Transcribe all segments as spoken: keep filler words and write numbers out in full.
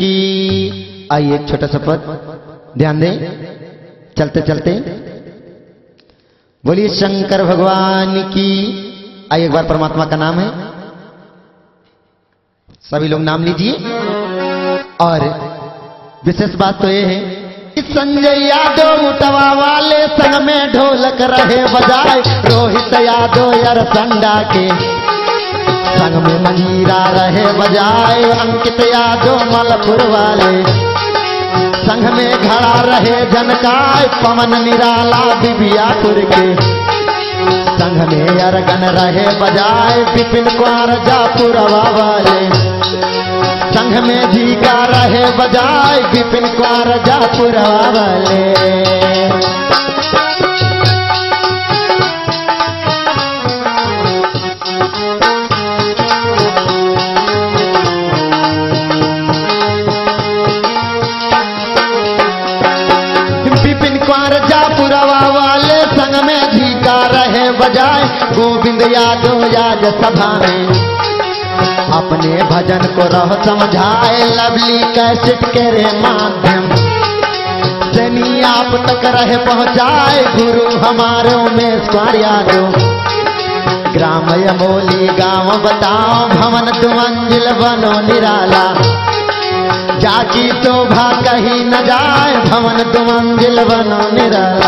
की। आइए एक छोटा सा पद ध्यान दें, चलते चलते बोलिए शंकर भगवान की। आइए एक बार परमात्मा का नाम है, सभी लोग नाम लीजिए। और विशेष बात तो ये है कि संजय यादव उठवा वाले संग में ढोलक रहे बजाए, रोहित यादव यरसंडा के संग में मंजीरा रहे बजाए, अंकित यादव मलपुर वाले संग में घड़ा रहे जनकाय, पवन निराला बिबियापुर के संग में अरगन रहे बजाए, विपिन कुमार जापुरवा वाले संग में झीका रहे बजाए, विपिन कुमार जापुरवा वाले। विपिन कुमार जापुरवा वाले संग में झीका रहे बजाए, गोविंद यादव याद सभा में अपने भजन को रह समझाए, लवली कैसेट के रे माध्यम से आप तक रहे पहुंचाए, गुरु हमारे उमेश कुमार यादव ग्राम यमोली गांव बताओ, भवन दुमंजिल बनो निराला, जाकी शोभा कहीं न जाए, भवन दुमंजिल बनो निराला।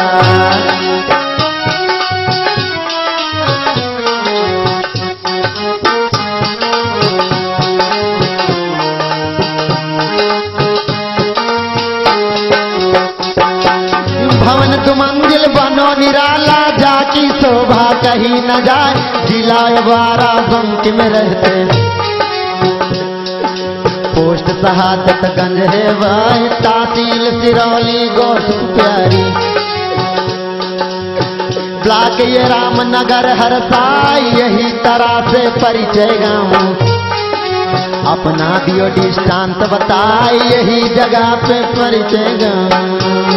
भवन दुमंजिल बनो निराला, जाकी शोभा कहीं न जाए, जिला बाराबंकी में रहते, पोस्ट शहादतगंज है वह, तहसील सिरौली गोष्ठ प्यारी, ब्लॉक ये रामनगर हरसाई, यही तरह से परिचय गाँव अपना दियो दृष्टांत बताई, यही जगह पे परिचय गाँव।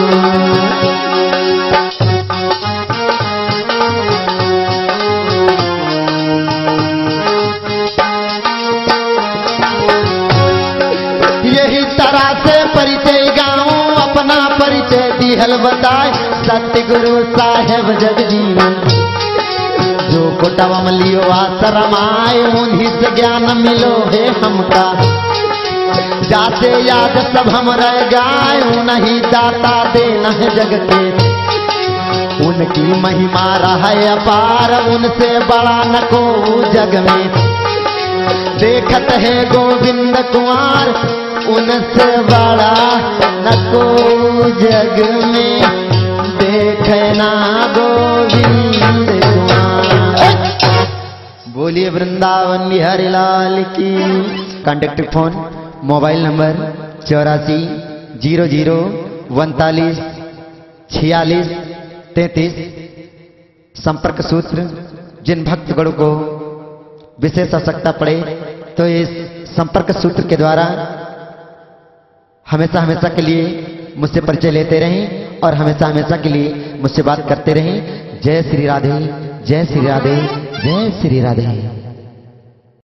यही तरह से परिचय गाँव अपना परिचय दिहल बताए, सत्य गुरु साहेब जगजीवन जो कोटवम लियो आश्रम आए, उन्हीं से ज्ञान मिलो है हमका, जाते याद सब हम रह गाए, उन्हीं दाता देना है जग के, उनकी महिमा रहे अपार, उनसे बड़ा न को जग में, देखत है गोविंद कुमार उनसे बड़ा न को जग में, देखना गोविंद कुमार। बोलिए वृंदावन बिहारी लाल की। कॉन्टेक्ट फोन मोबाइल नंबर चौरासी जीरो जीरो उनतालीस छियालीस तैतीस। संपर्क सूत्र, जिन भक्तगणों को विशेष आवश्यकता पड़े तो इस संपर्क सूत्र के द्वारा हमेशा हमेशा के लिए मुझसे परिचय लेते रहें और हमेशा हमेशा के लिए मुझसे बात करते रहें। जय श्री राधे, जय श्री राधे, जय श्री राधे।